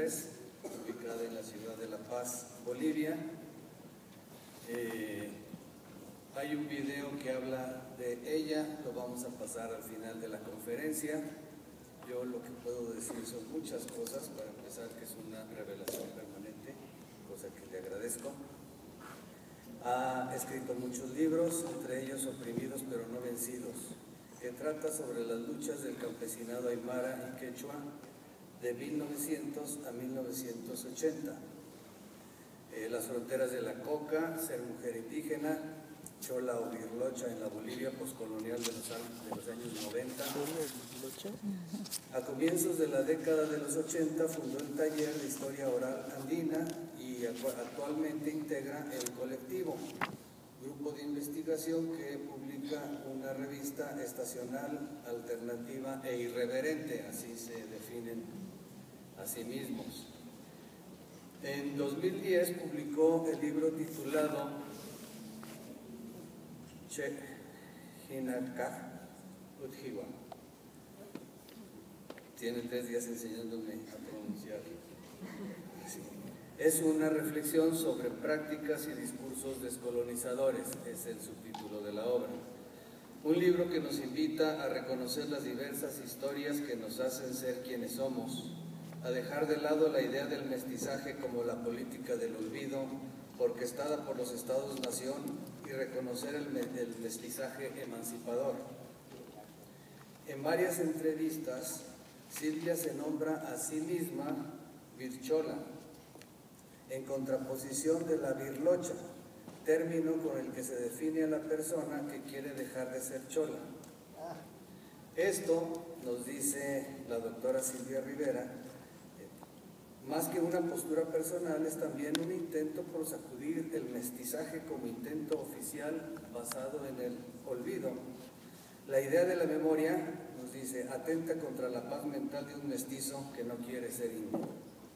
Mujeres, ubicada en la ciudad de La Paz, Bolivia. Hay un video que habla de ella, lo vamos a pasar al final de la conferencia. Yo lo que puedo decir son muchas cosas, para empezar que es una revelación permanente, cosa que le agradezco. Ha escrito muchos libros, entre ellos Oprimidos pero no vencidos, que trata sobre las luchas del campesinado aymara y quechua de 1900 a 1980. Las fronteras de la coca, ser mujer indígena, chola o virlocha en la Bolivia poscolonial de los años 90. A comienzos de la década de los 80 fundó el taller de historia oral andina y actualmente integra el colectivo, grupo de investigación que publica una revista estacional, alternativa e irreverente, así se definen a sí mismos. En 2010 publicó el libro titulado Che Hinaka Utjiwa. Tiene 3 días enseñándome a pronunciar. Sí. Es una reflexión sobre prácticas y discursos descolonizadores, es el subtítulo de la obra. Un libro que nos invita a reconocer las diversas historias que nos hacen ser quienes somos, a dejar de lado la idea del mestizaje como la política del olvido, orquestada por los Estados-nación, y reconocer el mestizaje emancipador. En varias entrevistas, Silvia se nombra a sí misma virchola, en contraposición de la virlocha, término con el que se define a la persona que quiere dejar de ser chola. Esto, nos dice la doctora Silvia Rivera, más que una postura personal, es también un intento por sacudir el mestizaje como intento oficial basado en el olvido. La idea de la memoria, nos dice, atenta contra la paz mental de un mestizo que no quiere ser indio.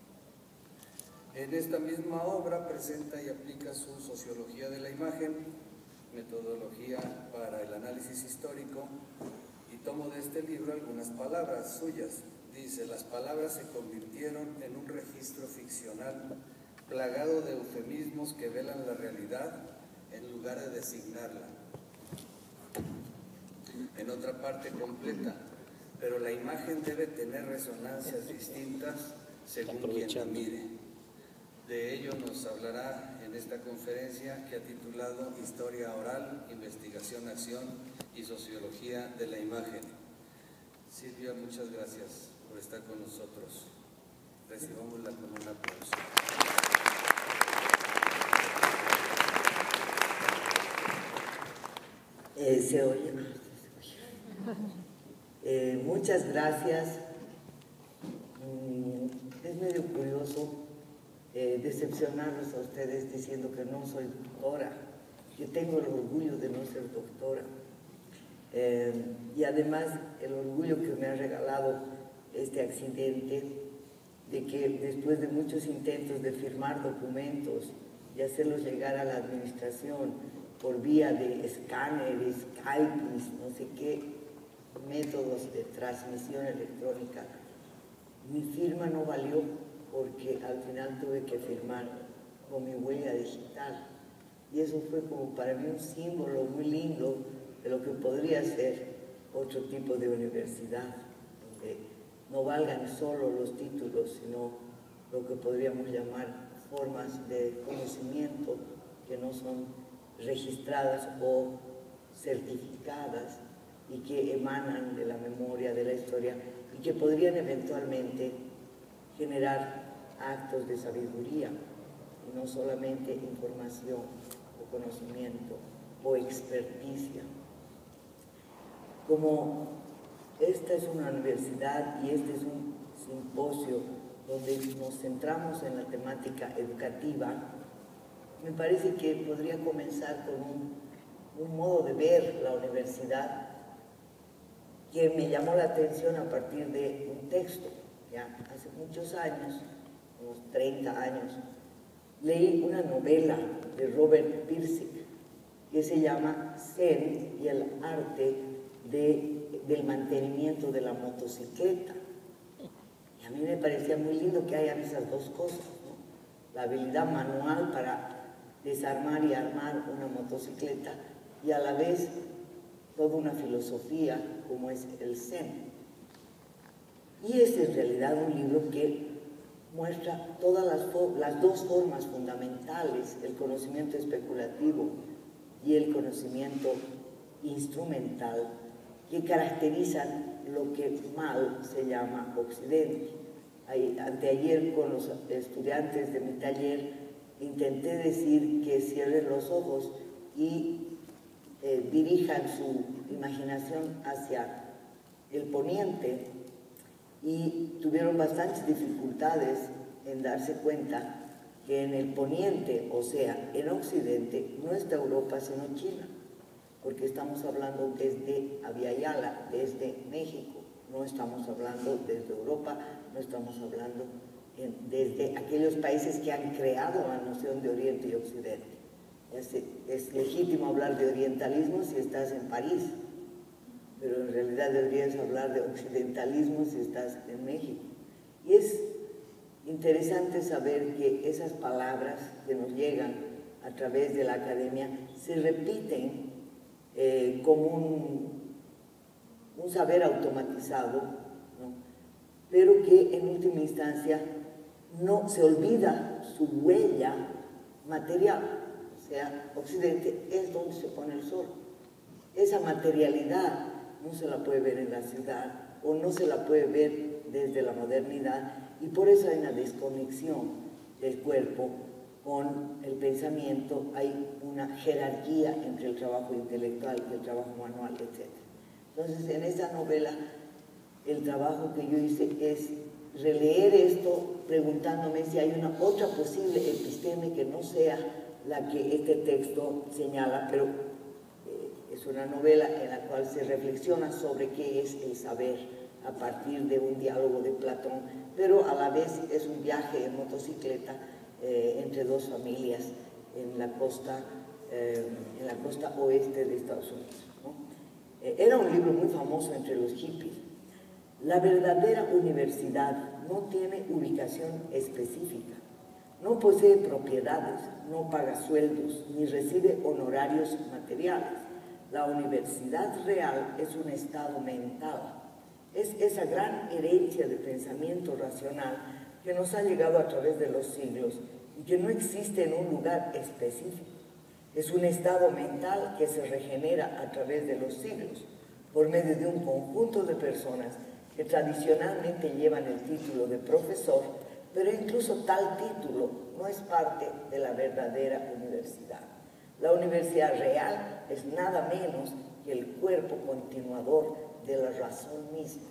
En esta misma obra presenta y aplica su sociología de la imagen, metodología para el análisis histórico, y tomo de este libro algunas palabras suyas. Dice, las palabras se convirtieron en un registro ficcional plagado de eufemismos que velan la realidad en lugar de designarla. En otra parte completa, pero la imagen debe tener resonancias distintas según quien la mire. De ello nos hablará en esta conferencia que ha titulado Historia Oral, Investigación, Acción y Sociología de la Imagen. Silvia, muchas gracias por estar con nosotros. Recibámosla con un aplauso. Se oye. Muchas gracias. Es medio curioso decepcionarlos a ustedes diciendo que no soy doctora. Yo tengo el orgullo de no ser doctora. Y además el orgullo que me ha regalado este accidente de que después de muchos intentos de firmar documentos y hacerlos llegar a la administración por vía de escáneres, Skype, no sé qué métodos de transmisión electrónica, mi firma no valió porque al final tuve que firmar con mi huella digital. Y eso fue como para mí un símbolo muy lindo de lo que podría ser otro tipo de universidad, donde no valgan solo los títulos, sino lo que podríamos llamar formas de conocimiento que no son registradas o certificadas y que emanan de la memoria, de la historia, y que podrían eventualmente generar actos de sabiduría, y no solamente información o conocimiento o experticia. Como esta es una universidad y este es un simposio donde nos centramos en la temática educativa, me parece que podría comenzar con un modo de ver la universidad que me llamó la atención a partir de un texto. Ya hace muchos años, unos 30 años, leí una novela de Robert Pirsig que se llama Zen y el arte del mantenimiento de la motocicleta. Y a mí me parecía muy lindo que hayan esas dos cosas, ¿no? La habilidad manual para desarmar y armar una motocicleta y a la vez toda una filosofía como es el Zen. Y es en realidad un libro que muestra todas las dos formas fundamentales, el conocimiento especulativo y el conocimiento instrumental, que caracterizan lo que mal se llama Occidente. Anteayer con los estudiantes de mi taller intenté decir que cierren los ojos y dirijan su imaginación hacia el poniente, y tuvieron bastantes dificultades en darse cuenta que en el poniente, o sea, en Occidente, no está Europa sino China, porque estamos hablando desde Abya-Yala, desde México, no estamos hablando desde Europa, no estamos hablando desde aquellos países que han creado la noción de Oriente y Occidente. Es legítimo hablar de orientalismo si estás en París, pero en realidad deberías hablar de occidentalismo si estás en México. Y es interesante saber que esas palabras que nos llegan a través de la academia se repiten como un saber automatizado, ¿no? Pero que en última instancia no se olvida su huella material. O sea, Occidente es donde se pone el sol. Esa materialidad no se la puede ver en la ciudad o no se la puede ver desde la modernidad, y por eso hay una desconexión del cuerpo con el pensamiento, hay una jerarquía entre el trabajo intelectual y el trabajo manual, etc. Entonces, en esta novela, el trabajo que yo hice es releer esto preguntándome si hay una otra posible episteme que no sea la que este texto señala, pero es una novela en la cual se reflexiona sobre qué es el saber a partir de un diálogo de Platón, pero a la vez es un viaje en motocicleta entre dos familias en la costa oeste de Estados Unidos, ¿no? Era un libro muy famoso entre los hippies. La verdadera universidad no tiene ubicación específica, no posee propiedades, no paga sueldos, ni recibe honorarios materiales. La universidad real es un estado mental, es esa gran herencia de pensamiento racional que nos ha llegado a través de los siglos y que no existe en un lugar específico. Es un estado mental que se regenera a través de los siglos, por medio de un conjunto de personas que tradicionalmente llevan el título de profesor, pero incluso tal título no es parte de la verdadera universidad. La universidad real es nada menos que el cuerpo continuador de la razón misma.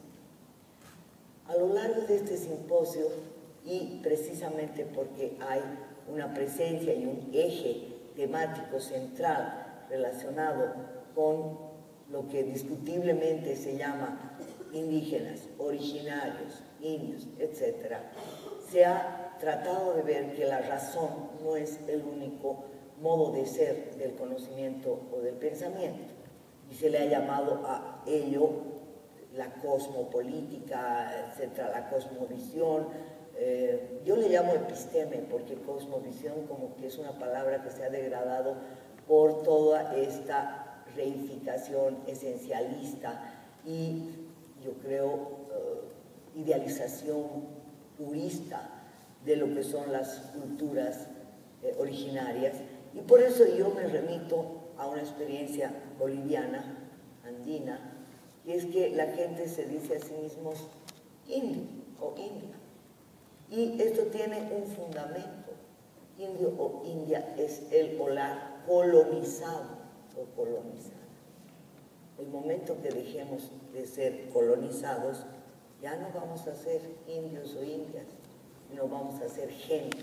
A lo largo de este simposio, y precisamente porque hay una presencia y un eje temático central relacionado con lo que discutiblemente se llama indígenas, originarios, indios, etc., se ha tratado de ver que la razón no es el único modo de ser del conocimiento o del pensamiento, y se le ha llamado a ello la cosmopolítica, etc., la cosmovisión. Yo le llamo episteme porque cosmovisión como que es una palabra que se ha degradado por toda esta reificación esencialista y yo creo idealización purista de lo que son las culturas originarias, y por eso yo me remito a una experiencia boliviana, andina, que es que la gente se dice a sí mismos indio o india, y esto tiene un fundamento. Indio o india es el o la colonizado o colonizada. El momento que dejemos de ser colonizados, ya no vamos a ser indios o indias, sino vamos a ser gente.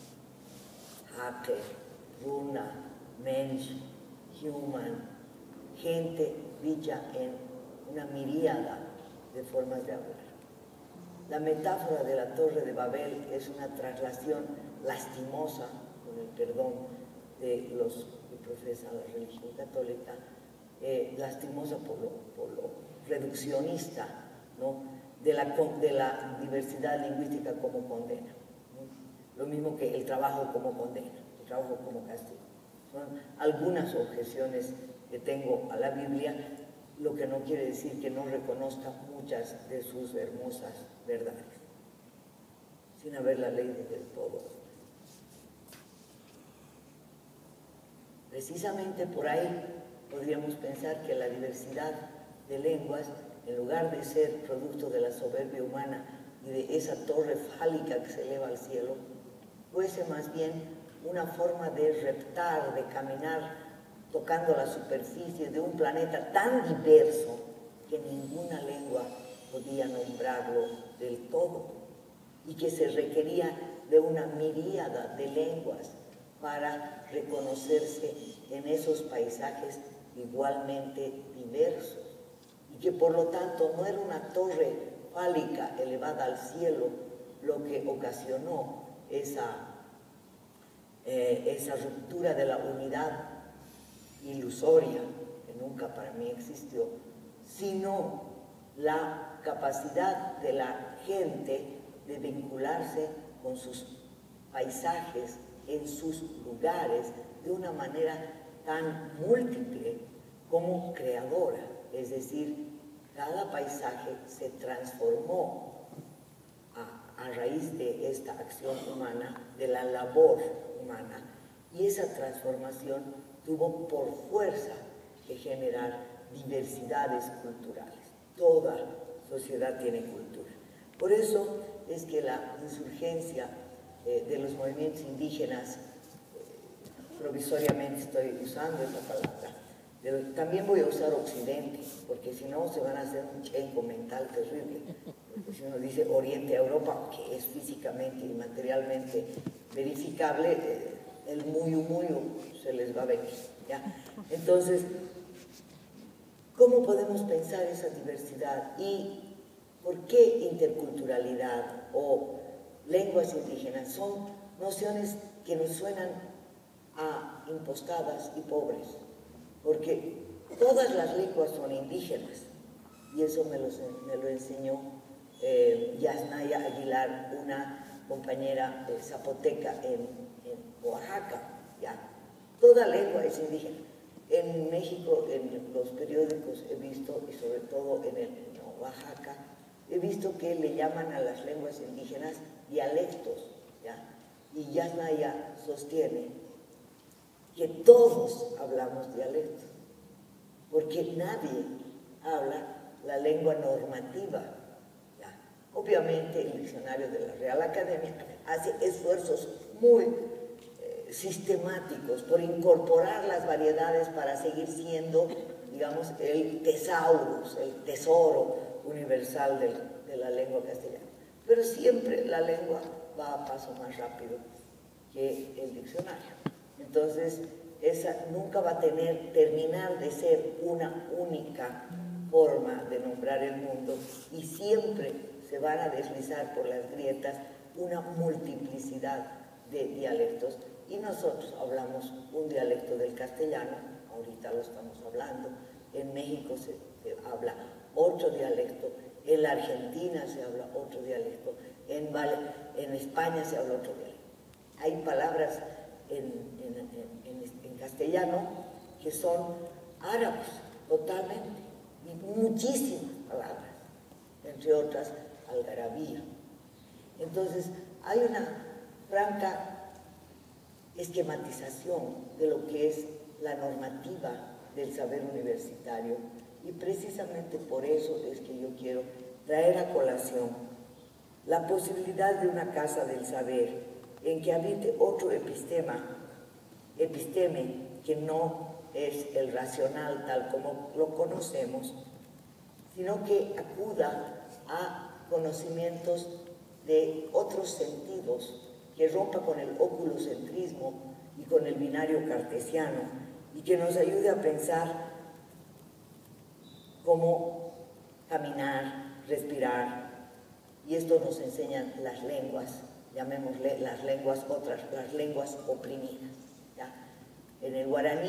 Hake, runa, mensch, human, gente dicha en una miríada de formas de hablar. La metáfora de la Torre de Babel es una traslación lastimosa, con el perdón de los que profesan la religión católica, lastimosa por lo reduccionista, ¿no?, de la diversidad lingüística como condena, ¿no? Lo mismo que el trabajo como condena, el trabajo como castigo. Son algunas objeciones que tengo a la Biblia, lo que no quiere decir que no reconozca muchas de sus hermosas verdades, sin haberla leído del todo. Precisamente por ahí podríamos pensar que la diversidad de lenguas, en lugar de ser producto de la soberbia humana y de esa torre fálica que se eleva al cielo, fuese más bien una forma de reptar, de caminar tocando la superficie de un planeta tan diverso que ninguna lengua podía nombrarlo del todo y que se requería de una miríada de lenguas para reconocerse en esos paisajes igualmente diversos, y que por lo tanto no era una torre fálica elevada al cielo lo que ocasionó esa ruptura de la unidad ilusoria, que nunca para mí existió, sino la capacidad de la gente de vincularse con sus paisajes, en sus lugares, de una manera tan múltiple como creadora. Es decir, cada paisaje se transformó a raíz de esta acción humana, de la labor humana, y esa transformación tuvo por fuerza que generar diversidades culturales. Toda sociedad tiene cultura. Por eso es que la insurgencia de los movimientos indígenas, provisoriamente estoy usando esa palabra, pero también voy a usar Occidente, porque si no se van a hacer un chenco mental terrible. Porque si uno dice Oriente a Europa, que es físicamente y materialmente verificable, el muyu se les va a venir, ¿ya? Entonces, ¿cómo podemos pensar esa diversidad? ¿Y por qué interculturalidad o lenguas indígenas? Son nociones que nos suenan a impostadas y pobres, porque todas las lenguas son indígenas, y eso me lo enseñó Yasnaya Aguilar, una compañera zapoteca en Oaxaca, ¿ya? Toda lengua es indígena. En México, en los periódicos he visto, y sobre todo en Oaxaca, he visto que le llaman a las lenguas indígenas dialectos, ¿ya? Y Yasnaya sostiene que todos hablamos dialectos, porque nadie habla la lengua normativa, ¿ya? Obviamente el diccionario de la Real Academia hace esfuerzos muy sistemáticos por incorporar las variedades para seguir siendo, digamos, el tesaurus, el tesoro universal de la lengua castellana. Pero siempre la lengua va a paso más rápido que el diccionario. Entonces, esa nunca va a terminar de ser una única forma de nombrar el mundo, y siempre se van a deslizar por las grietas una multiplicidad de dialectos, y nosotros hablamos un dialecto del castellano, ahorita lo estamos hablando, en México se habla otro dialecto, en la Argentina se habla otro dialecto, en España se habla otro dialecto. Hay palabras en castellano que son árabes totalmente, y muchísimas palabras, entre otras algarabía. Entonces hay una franca esquematización de lo que es la normativa del saber universitario, y precisamente por eso es que yo quiero traer a colación la posibilidad de una casa del saber en que habite otro episteme que no es el racional tal como lo conocemos, sino que acuda a conocimientos de otros sentidos, que rompa con el oculocentrismo y con el binario cartesiano, y que nos ayude a pensar cómo caminar, respirar. Y esto nos enseñan las lenguas, llamémosle las lenguas oprimidas, ¿ya? En el guaraní,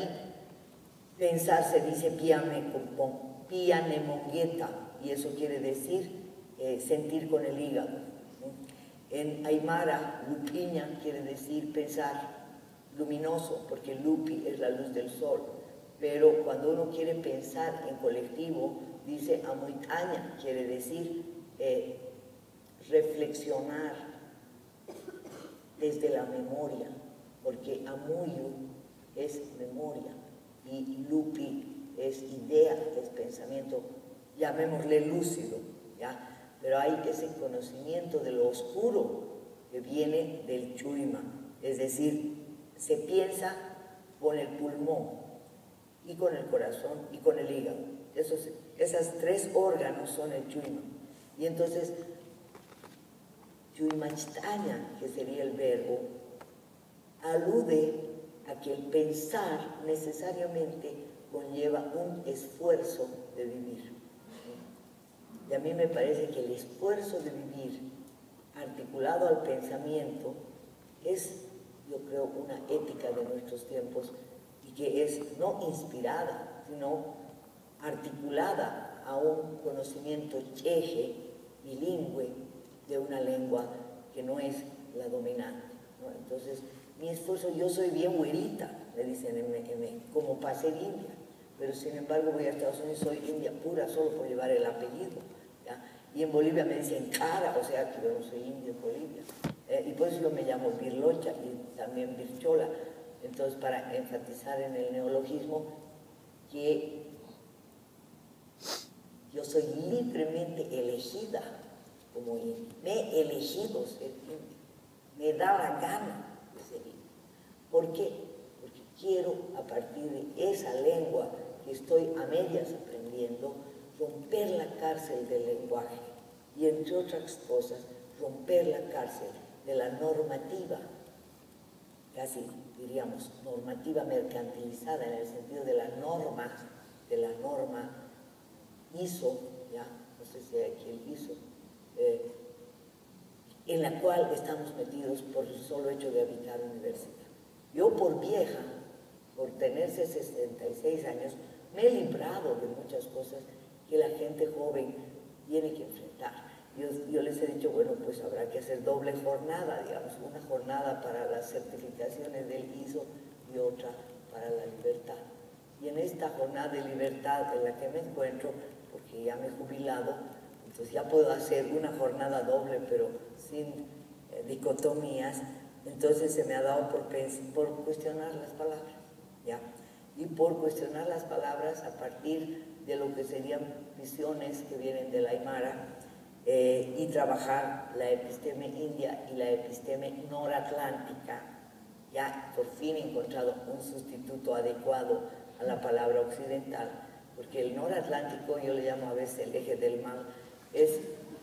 pensar se dice pianemongueta, y eso quiere decir sentir con el hígado, ¿no? En aymara, lupiña quiere decir pensar luminoso, porque lupi es la luz del sol, pero cuando uno quiere pensar en colectivo, dice amuitaña, quiere decir reflexionar desde la memoria, porque amuyu es memoria y lupi es idea, es pensamiento, llamémosle lúcido, ¿ya? Pero hay ese conocimiento de lo oscuro que viene del chuima, es decir, se piensa con el pulmón y con el corazón y con el hígado. Esas tres órganos son el chuima. Y entonces, chuimachtaña, que sería el verbo, alude a que el pensar necesariamente conlleva un esfuerzo de vivir. Y a mí me parece que el esfuerzo de vivir articulado al pensamiento es, yo creo, una ética de nuestros tiempos y que es no inspirada, sino articulada a un conocimiento cheje, bilingüe, de una lengua que no es la dominante, ¿no? Entonces, mi esfuerzo, yo soy bien güerita, me dicen como para ser india, pero sin embargo voy a Estados Unidos, soy india pura solo por llevar el apellido, ¿ya? Y en Bolivia me dicen cara, o sea que yo no soy india en Bolivia. Y por eso yo me llamo Birlocha y también Birchola. Entonces, para enfatizar en el neologismo que yo soy libremente elegida como india. Me he elegido ser india. Me da la gana de ser india. ¿Por qué? Porque quiero, a partir de esa lengua que estoy a medias aprendiendo, romper la cárcel del lenguaje y, entre otras cosas, romper la cárcel de la normativa, casi diríamos normativa mercantilizada en el sentido de la norma ISO, ya, no sé si hay aquí el ISO, en la cual estamos metidos por el solo hecho de habitar universidad. Yo por vieja, por tener 66 años, me he librado de muchas cosas que la gente joven tiene que enfrentar. Yo les he dicho, bueno, pues habrá que hacer doble jornada, digamos, una jornada para las certificaciones del ISO y otra para la libertad. Y en esta jornada de libertad en la que me encuentro, porque ya me he jubilado, entonces ya puedo hacer una jornada doble, pero sin dicotomías, entonces se me ha dado por cuestionar las palabras, ¿ya? Y por cuestionar las palabras a partir de lo que serían visiones que vienen del Aymara, y trabajar la episteme india y la episteme noratlántica. Ya por fin he encontrado un sustituto adecuado a la palabra occidental, porque el noratlántico, yo le llamo a veces el eje del mal, es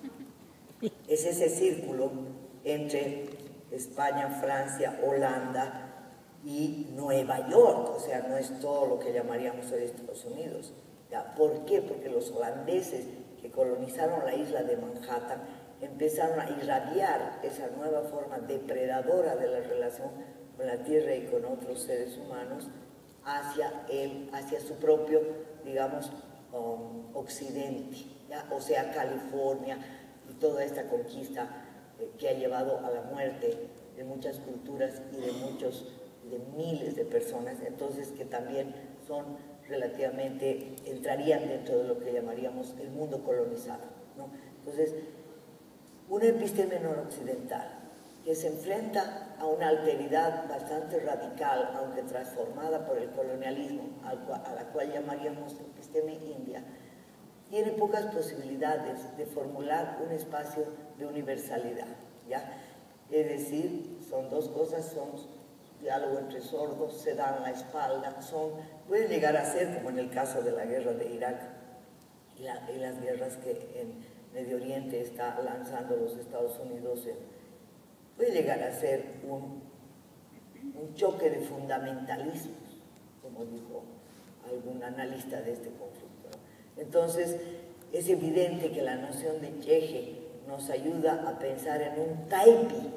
ese círculo entre España, Francia, Holanda y Nueva York, o sea, no es todo lo que llamaríamos hoy Estados Unidos. ¿Ya? ¿Por qué? Porque los holandeses que colonizaron la isla de Manhattan empezaron a irradiar esa nueva forma depredadora de la relación con la tierra y con otros seres humanos hacia su propio, digamos, occidente, ¿ya? O sea, California y toda esta conquista que ha llevado a la muerte de muchas culturas y de miles de personas, entonces que también son relativamente, entrarían dentro de lo que llamaríamos el mundo colonizado, ¿no? Entonces, una episteme noroccidental que se enfrenta a una alteridad bastante radical, aunque transformada por el colonialismo, a la cual llamaríamos episteme india, tiene pocas posibilidades de formular un espacio de universalidad, ¿ya? Es decir, son dos cosas, son diálogo entre sordos, se dan la espalda, puede llegar a ser, como en el caso de la guerra de Irak y las guerras que en Medio Oriente está lanzando los Estados Unidos, puede llegar a ser un choque de fundamentalismos, como dijo algún analista de este conflicto, ¿no? Entonces, es evidente que la noción de cheje nos ayuda a pensar en un taipi,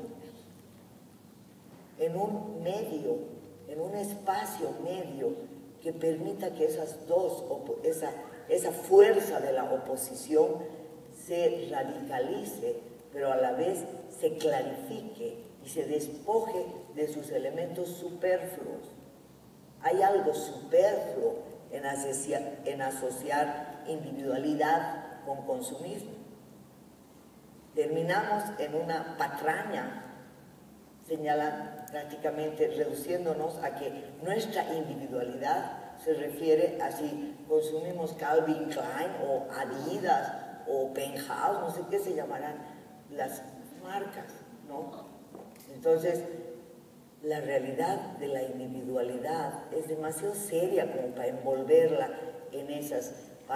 en un medio, en un espacio medio que permita que esas dos, esa fuerza de la oposición se radicalice, pero a la vez se clarifique y se despoje de sus elementos superfluos. Hay algo superfluo en asociar individualidad con consumismo. Terminamos en una patraña, señalan prácticamente reduciéndonos a que nuestra individualidad se refiere a si consumimos Calvin Klein o Adidas o Penthouse, no sé qué se llamarán las marcas, ¿no? Entonces, la realidad de la individualidad es demasiado seria como para envolverla en esas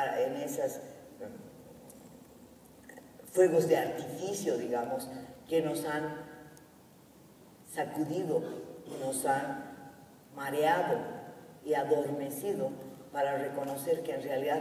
fuegos de artificio, digamos, que nos han sacudido y nos han mareado y adormecido para reconocer que en realidad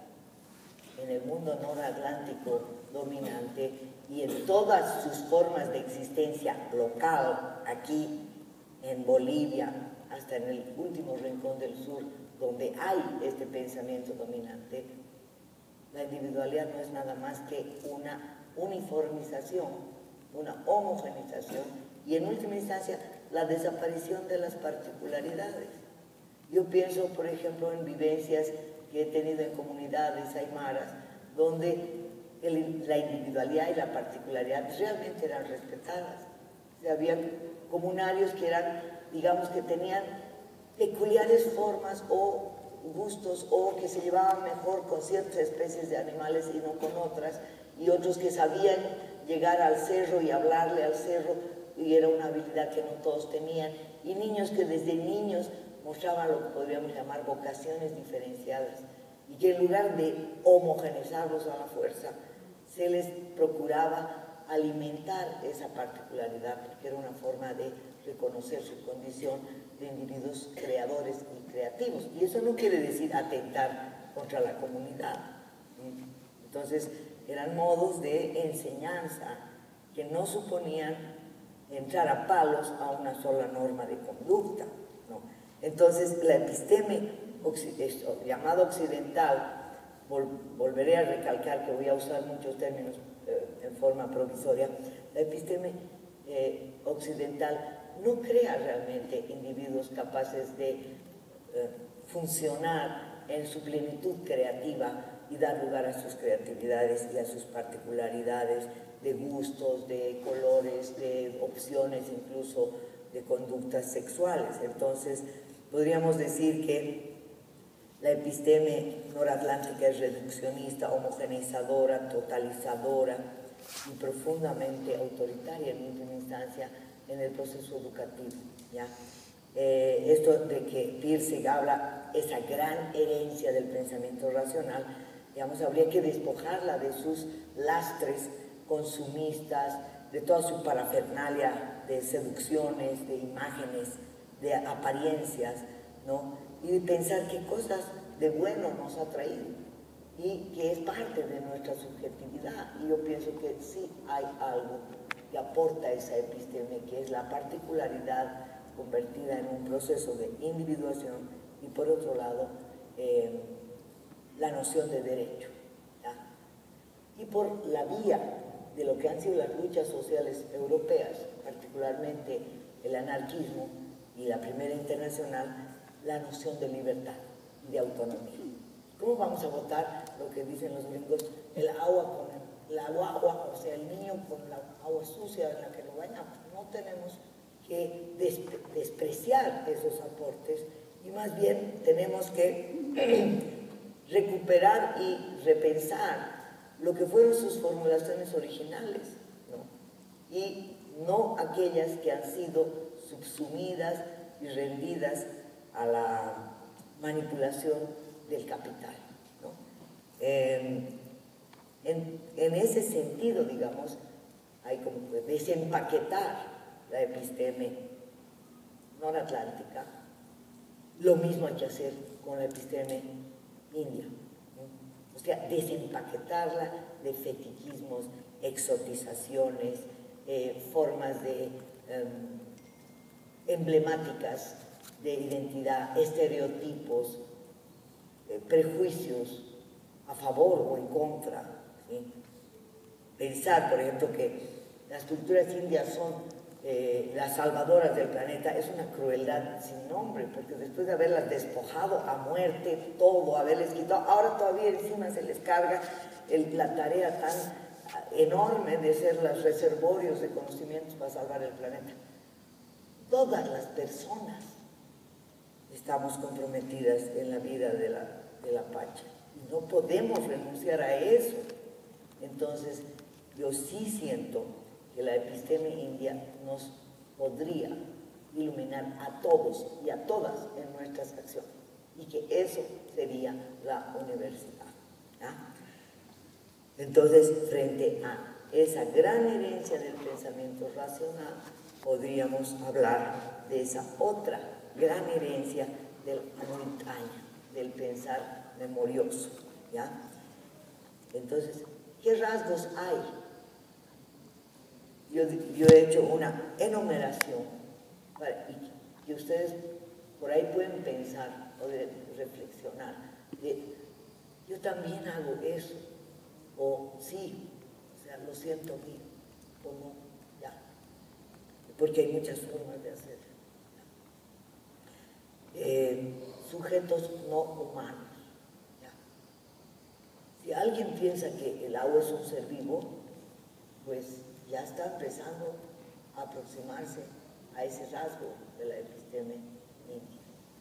en el mundo noratlántico dominante y en todas sus formas de existencia local, aquí en Bolivia, hasta en el último rincón del sur, donde hay este pensamiento dominante, la individualidad no es nada más que una uniformización, una homogenización y en última instancia la desaparición de las particularidades. Yo pienso, por ejemplo, en vivencias que he tenido en comunidades aymaras, donde la individualidad y la particularidad realmente eran respetadas. O sea, había comunarios que eran, digamos, que tenían peculiares formas o gustos o que se llevaban mejor con ciertas especies de animales y no con otras, y otros que sabían llegar al cerro y hablarle al cerro, y era una habilidad que no todos tenían, y niños que desde niños mostraban lo que podríamos llamar vocaciones diferenciadas, y que en lugar de homogeneizarlos a la fuerza, se les procuraba alimentar esa particularidad, porque era una forma de reconocer su condición de individuos creadores y creativos. Y eso no quiere decir atentar contra la comunidad. Entonces, eran modos de enseñanza que no suponían entrar a palos a una sola norma de conducta, ¿no? Entonces, la episteme llamada occidental, volveré a recalcar que voy a usar muchos términos en forma provisoria, la episteme occidental no crea realmente individuos capaces de funcionar en su plenitud creativa y dar lugar a sus creatividades y a sus particularidades de gustos, de colores, de opciones, incluso de conductas sexuales. Entonces, podríamos decir que la episteme noratlántica es reduccionista, homogeneizadora, totalizadora y profundamente autoritaria en última instancia en el proceso educativo, ¿ya? Esto de que Pirsig habla, esa gran herencia del pensamiento racional, digamos, habría que despojarla de sus lastres consumistas, de toda su parafernalia de seducciones, de imágenes, de apariencias, ¿no? Y pensar qué cosas de bueno nos ha traído y que es parte de nuestra subjetividad. Y yo pienso que sí hay algo que aporta esa episteme, que es la particularidad convertida en un proceso de individuación y por otro lado la noción de derecho, ¿ya? Y por la vía de lo que han sido las luchas sociales europeas, particularmente el anarquismo y la Primera Internacional, la noción de libertad y de autonomía. ¿Cómo vamos a votar lo que dicen los gringos? El agua con la agua, o sea, el niño con la agua sucia en la que lo bañamos. No tenemos que despreciar esos aportes y más bien tenemos que recuperar y repensar lo que fueron sus formulaciones originales, ¿no? Y no aquellas que han sido subsumidas y rendidas a la manipulación del capital, ¿no? En ese sentido, digamos, hay como que desempaquetar la episteme noratlántica. Lo mismo hay que hacer con la episteme india, ¿no? O sea, desempaquetarla de fetichismos, exotizaciones, formas de emblemáticas de identidad, estereotipos, prejuicios a favor o en contra, ¿sí? pensar, por ejemplo, que las culturas indias son las salvadoras del planeta, es una crueldad sin nombre, porque después de haberlas despojado a muerte, todo, haberles quitado, ahora todavía encima se les carga la tarea tan enorme de ser los reservorios de conocimientos para salvar el planeta. Todas las personas estamos comprometidas en la vida de la Pacha. No podemos renunciar a eso. Entonces, yo sí siento que la epistemia india nos podría iluminar a todos y a todas en nuestras acciones. Y que eso sería la universidad. ¿Ah? Entonces, frente a esa gran herencia del pensamiento racional, podríamos hablar de esa otra gran herencia del montaña, del pensar memorioso, ¿ya? Entonces, ¿qué rasgos hay? Yo he hecho una enumeración y que ustedes por ahí pueden pensar o reflexionar. Yo también hago eso, o sí, o sea, lo siento bien, o no, ya. Porque hay muchas formas de hacerlo. Sujetos no humanos. ¿Ya? Si alguien piensa que el agua es un ser vivo, pues ya está empezando a aproximarse a ese rasgo de la epistemia india.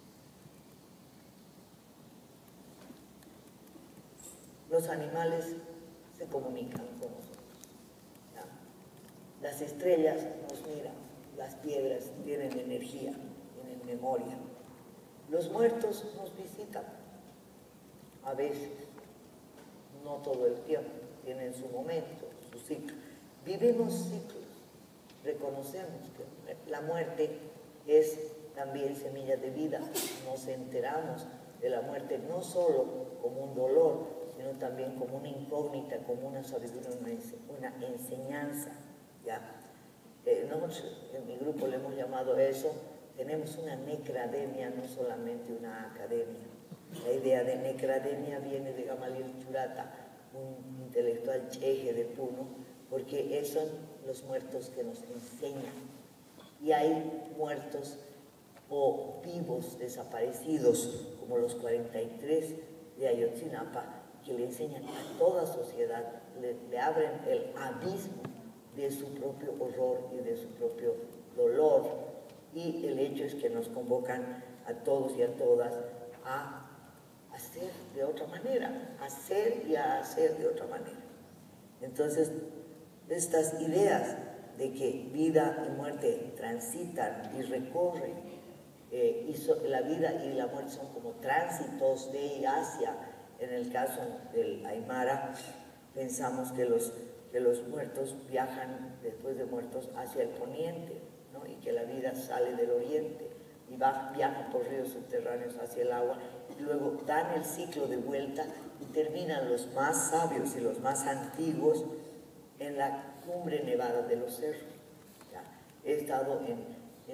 Los animales se comunican con nosotros. ¿Ya? Las estrellas nos miran, las piedras tienen energía, tienen memoria. Los muertos nos visitan, a veces, no todo el tiempo, tienen su momento, su ciclo. Vivimos ciclos, reconocemos que la muerte es también semilla de vida, nos enteramos de la muerte no solo como un dolor, sino también como una incógnita, como una sabiduría, una enseñanza. ¿Ya? Nosotros en mi grupo le hemos llamado a eso, tenemos una necrademia, no solamente una academia. La idea de necrademia viene de Gamaliel Churata, un intelectual cheje de Puno, porque son los muertos que nos enseñan. Y hay muertos o vivos desaparecidos, como los 43 de Ayotzinapa, que le enseñan a toda sociedad, le abren el abismo de su propio horror y de su propio dolor. Y el hecho es que nos convocan a todos y a todas a hacer de otra manera, hacer y a hacer de otra manera. Entonces, estas ideas de que vida y muerte transitan y recorren, la vida y la muerte son como tránsitos de y hacia. En el caso del Aymara, pensamos que los muertos viajan después de muertos hacia el poniente, ¿no? Y que la vida sale del oriente y viajan por ríos subterráneos hacia el agua, y luego dan el ciclo de vuelta y terminan los más sabios y los más antiguos en la cumbre nevada de los cerros. ¿Ya? He estado en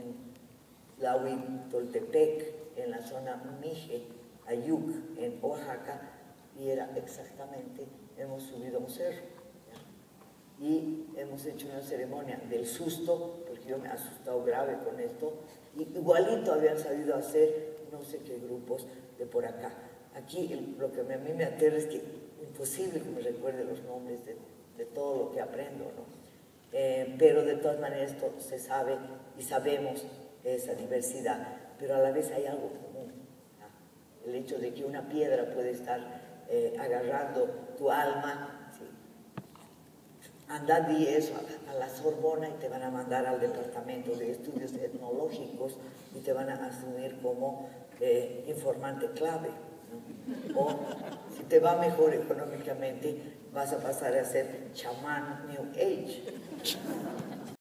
Tlahuitoltepec, en la zona Mije, Ayuc, en Oaxaca, y era exactamente, hemos subido a un cerro, ¿ya? Y hemos hecho una ceremonia del susto, porque yo me he asustado grave con esto, y igualito habían sabido hacer no sé qué grupos de por acá. Aquí lo que a mí me aterra es que imposible que me recuerde los nombres de todo lo que aprendo, ¿no? Pero de todas maneras esto se sabe y sabemos esa diversidad, pero a la vez hay algo común, ¿no? El hecho de que una piedra puede estar agarrando tu alma, ¿sí? Andad y eso a la Sorbona y te van a mandar al departamento de estudios etnológicos y te van a asumir como informante clave, ¿no? O si te va mejor económicamente vas a pasar a ser chamán New Age.